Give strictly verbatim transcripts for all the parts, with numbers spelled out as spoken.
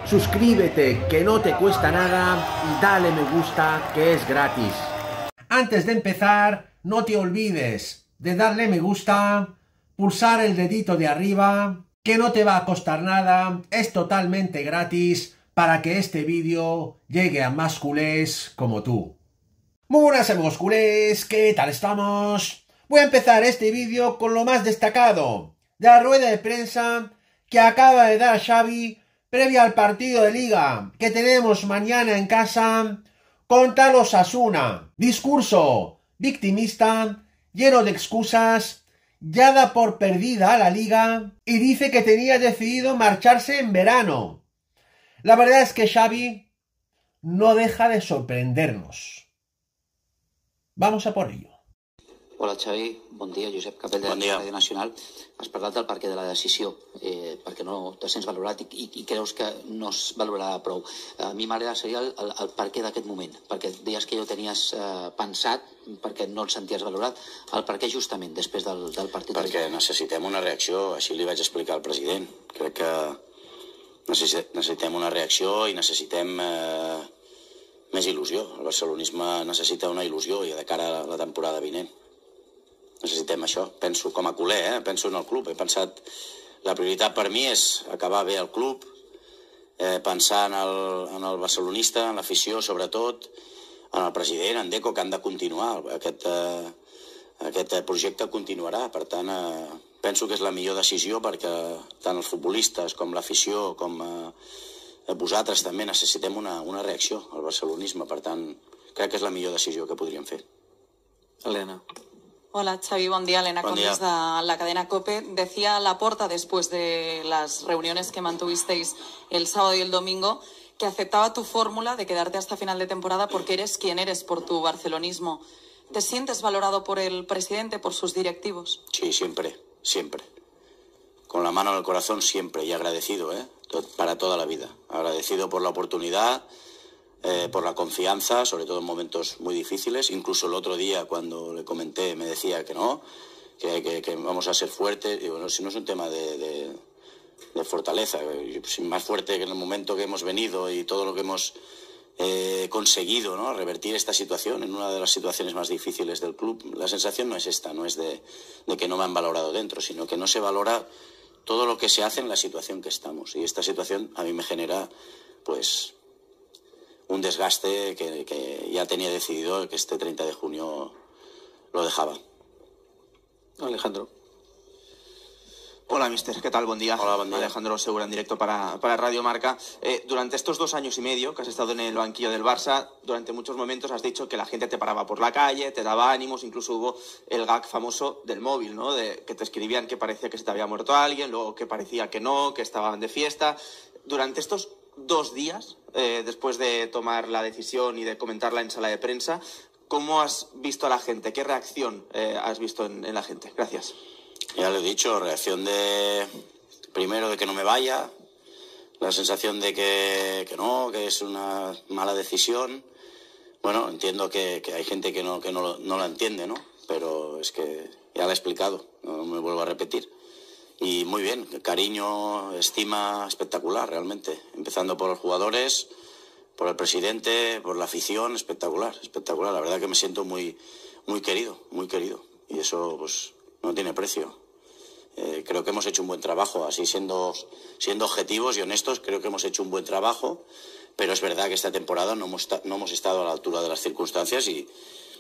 suscríbete, que no te cuesta nada, y dale me gusta, que es gratis. Antes de empezar, no te olvides de darle me gusta, pulsar el dedito de arriba, que no te va a costar nada, es totalmente gratis para que este vídeo llegue a más culés como tú. Muy buenas amigos culés, ¿qué tal estamos? Voy a empezar este vídeo con lo más destacado de la rueda de prensa que acaba de dar Xavi previa al partido de Liga que tenemos mañana en casa contra los Osasuna. Discurso victimista, lleno de excusas, ya da por perdida a la Liga y dice que tenía decidido marcharse en verano. La verdad es que Xavi no deja de sorprendernos. Vamos a por ello. Hola Xavi, bon dia, Josep Capell de la Ràdio Nacional. Has parlat del perquè de la decisió, eh, perquè no te sents valorat i, i, i creus que no es valorarà prou. A mi m'agradaria el, el, el perquè d'aquest moment, perquè deies que ja ho tenies eh, pensat, perquè no et senties valorat, el perquè justament després del, del partit. Perquè necessitem una reacció, així li vaig explicar al president. Crec que necessitem una reacció i necessitem eh, més il·lusió. El barcelonisme necessita una il·lusió i de cara a la temporada vinent. Necessitem això. Penso com a culer, eh? Penso en el club. He pensat... La prioritat per mi és acabar bé el club, eh, pensar en el, en el barcelonista, en l'afició, sobretot, en el president, en Deco, que han de continuar. Aquest, eh, aquest projecte continuarà. Per tant, eh, penso que és la millor decisió perquè tant els futbolistes com l'afició, com eh, vosaltres també necessitem una, una reacció al barcelonisme. Per tant, crec que és la millor decisió que podríem fer. Elena. Hola Xavi, buen día. Elena Buen Condis día. de la cadena COPE. Decía Laporta después de las reuniones que mantuvisteis el sábado y el domingo que aceptaba tu fórmula de quedarte hasta final de temporada porque eres quien eres por tu barcelonismo. ¿Te sientes valorado por el presidente, por sus directivos? Sí, siempre, siempre. Con la mano en el corazón siempre y agradecido, ¿eh? Para toda la vida. Agradecido por la oportunidad. Eh, por la confianza, sobre todo en momentos muy difíciles. Incluso el otro día cuando le comenté me decía que no, que, que, que vamos a ser fuertes. Digo, no, si no es un tema de, de, de fortaleza, más fuerte que en el momento que hemos venido y todo lo que hemos eh, conseguido, ¿no? Revertir esta situación en una de las situaciones más difíciles del club. La sensación no es esta, no es de, de que no me han valorado dentro, sino que no se valora todo lo que se hace en la situación que estamos. Y esta situación a mí me genera, pues, un desgaste que, que ya tenía decidido que este treinta de junio lo dejaba. Alejandro. Hola, mister. ¿Qué tal? Buen día. Hola, buen día. Alejandro Segura en directo para, para Radio Marca. Eh, durante estos dos años y medio que has estado en el banquillo del Barça, durante muchos momentos has dicho que la gente te paraba por la calle, te daba ánimos, incluso hubo el gag famoso del móvil, ¿no? De, que te escribían que parecía que se te había muerto alguien, luego que parecía que no, que estaban de fiesta. Durante estos dos días, eh, después de tomar la decisión y de comentarla en sala de prensa, ¿cómo has visto a la gente? ¿Qué reacción eh, has visto en, en la gente? Gracias. Ya lo he dicho, reacción de... Primero de que no me vaya, la sensación de que, que no, que es una mala decisión. Bueno, entiendo que, que hay gente que, no, que no, no la entiende, ¿no? Pero es que ya lo he explicado, no me vuelvo a repetir. Y muy bien, cariño, estima espectacular realmente, empezando por los jugadores, por el presidente, por la afición, espectacular, espectacular. La verdad que me siento muy, muy querido, muy querido, y eso pues no tiene precio. Eh, creo que hemos hecho un buen trabajo, así siendo, siendo objetivos y honestos, creo que hemos hecho un buen trabajo, pero es verdad que esta temporada no hemos, no hemos estado a la altura de las circunstancias y,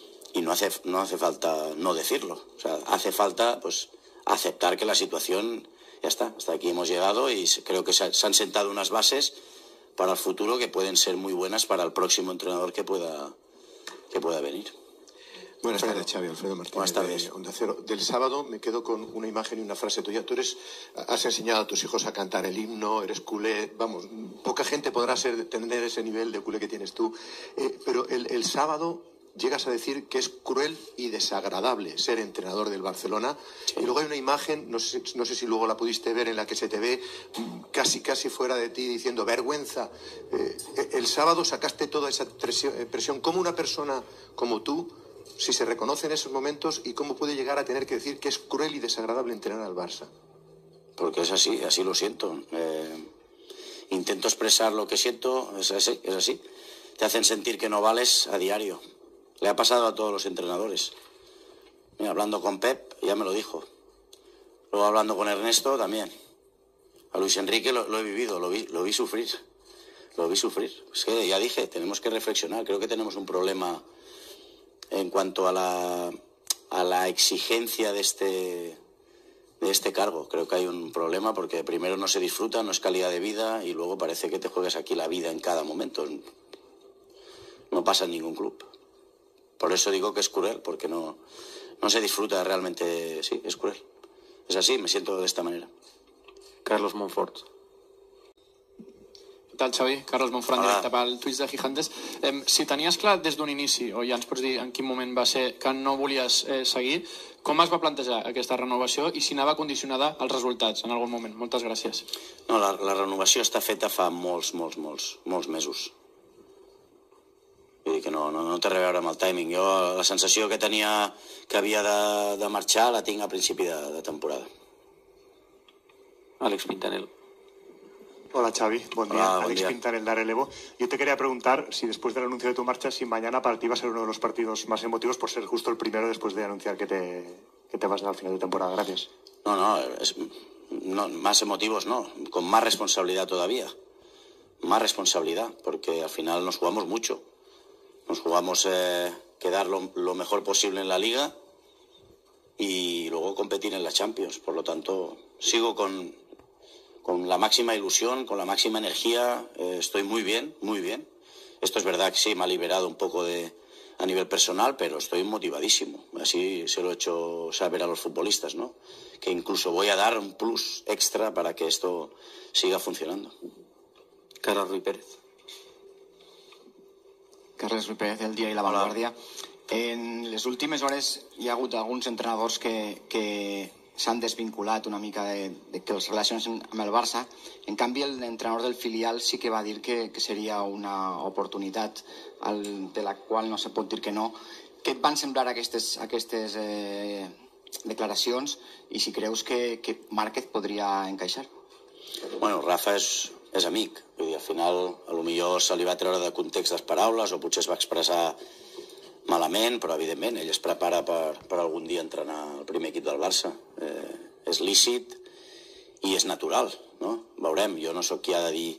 y no hace, no hace falta no decirlo. O sea, hace falta pues aceptar que la situación, ya está, hasta aquí hemos llegado y creo que se, se han sentado unas bases para el futuro que pueden ser muy buenas para el próximo entrenador que pueda, que pueda venir. Buenas tardes, Xavi. Alfredo Martínez. Buenas tardes. De Onda Cero. Del sábado me quedo con una imagen y una frase tuya. Tú eres, has enseñado a tus hijos a cantar el himno, eres culé. Vamos, poca gente podrá ser, tener ese nivel de culé que tienes tú. Eh, pero el, el sábado llegas a decir que es cruel y desagradable ser entrenador del Barcelona. Sí. Y luego hay una imagen, no sé, no sé si luego la pudiste ver, en la que se te ve casi casi fuera de ti diciendo vergüenza. Eh, el sábado sacaste toda esa presión, presión. ¿Cómo una persona como tú, si se reconoce en esos momentos, y cómo puede llegar a tener que decir que es cruel y desagradable entrenar al Barça? Porque es así, así lo siento. Eh, intento expresar lo que siento, es así, es así. Te hacen sentir que no vales a diario. Le ha pasado a todos los entrenadores. Mira, hablando con Pep, ya me lo dijo. Luego hablando con Ernesto, también. A Luis Enrique lo, lo he vivido, lo vi, lo vi sufrir. Lo vi sufrir. Es que ya dije, tenemos que reflexionar. Creo que tenemos un problema en cuanto a la, a la exigencia de este, de este cargo. Creo que hay un problema porque primero no se disfruta, no es calidad de vida, y luego parece que te juegas aquí la vida en cada momento. No pasa en ningún club. Por eso digo que es cruel, porque no, no se disfruta realmente. Sí, es cruel. Es así, me siento de esta manera. Carlos Monfort. Què tal, Xavi? Carlos Monfort, en directe pel Twitch de Gigantes. Eh, si tenies clar des d'un inici, o ja ens pots dir en quin moment va ser, que no volies eh, seguir, com es va plantejar aquesta renovació i si anava condicionada als resultats en algun moment? Moltes gràcies. No, la, la renovació està feta fa molts, molts, molts, molts mesos. Vull dir que no, no, no té res a veure amb el timing. Jo la sensació que tenia que havia de, de marxar la tinc a principi de, de temporada. Àlex Pintanel. Hola Xavi, buen día. Hola, buen Alex día. Pintanel de Relevo. Yo te quería preguntar si después del anuncio de tu marcha, si mañana para ti va a ser uno de los partidos más emotivos por ser justo el primero después de anunciar que te, que te vas al final de temporada. Gracias. No, no, es, no, más emotivos no, con más responsabilidad todavía. Más responsabilidad, porque al final nos jugamos mucho. Nos jugamos eh, quedar lo, lo mejor posible en la Liga y luego competir en la Champions. Por lo tanto, sigo con, con la máxima ilusión, con la máxima energía. Eh, estoy muy bien, muy bien. Esto es verdad que sí, me ha liberado un poco de, a nivel personal, pero estoy motivadísimo. Así se lo he hecho saber a los futbolistas, ¿no? Que incluso voy a dar un plus extra para que esto siga funcionando. Carles Ruiz Pérez. Carles Ruiz Pérez, del Dia i La Vanguardia. En les últimes hores hi ha hagut alguns entrenadors que, que s'han desvinculat una mica de, de que els relacions amb el Barça. En canvi, l'entrenador del filial sí que va dir que, que seria una oportunitat al, de la qual no se pot dir que no. Què et van semblar aquestes, aquestes eh, declaracions i si creus que, que Márquez podria encaixar? Bueno, Rafa és, és amic. Vull dir, al final, a lo millor se li va treure de context les paraules o potser es va expressar malament, però evidentment ell es prepara per, per algun dia entrenar el primer equip del Barça. Eh, és lícit i és natural, no? Veurem, jo no sóc qui ha de dir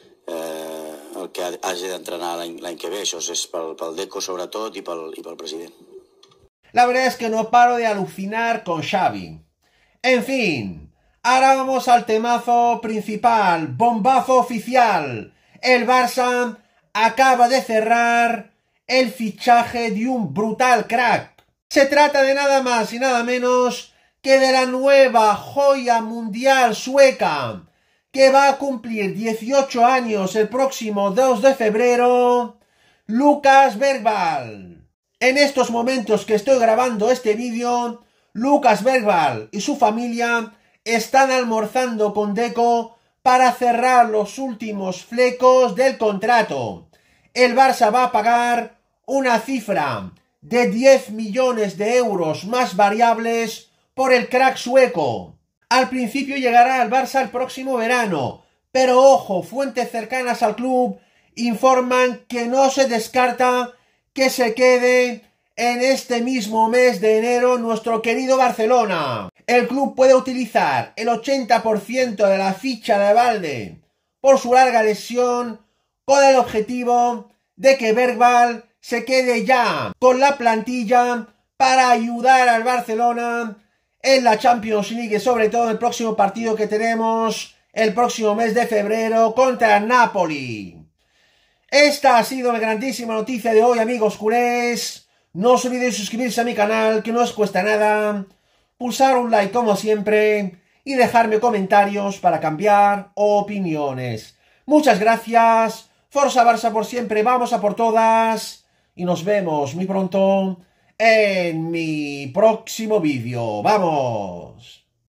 eh, el que hagi d'entrenar l'any que ve, això és pel, pel Deco sobretot i pel, i pel president. La verdad es que no paro de alucinar con Xavi. En fin, ahora vamos al temazo principal, bombazo oficial. El Barça acaba de cerrar el fichaje de un brutal crack. Se trata de nada más y nada menos que de la nueva joya mundial sueca, que va a cumplir dieciocho años el próximo dos de febrero, Lucas Bergvall. En estos momentos que estoy grabando este vídeo, Lucas Bergvall y su familia están almorzando con Deco para cerrar los últimos flecos del contrato. El Barça va a pagar una cifra de diez millones de euros más variables por el crack sueco. Al principio llegará al Barça el próximo verano, pero ojo, fuentes cercanas al club informan que no se descarta que se quede en este mismo mes de enero nuestro querido Barcelona. El club puede utilizar el ochenta por ciento de la ficha de Valde por su larga lesión con el objetivo de que Bergvall se quede ya con la plantilla para ayudar al Barcelona en la Champions League, sobre todo en el próximo partido que tenemos el próximo mes de febrero contra el Napoli. Esta ha sido la grandísima noticia de hoy, amigos culés. No os olvidéis suscribirse a mi canal, que no os cuesta nada, pulsar un like como siempre y dejarme comentarios para cambiar opiniones. Muchas gracias, Forza Barça por siempre, vamos a por todas y nos vemos muy pronto en mi próximo vídeo. ¡Vamos!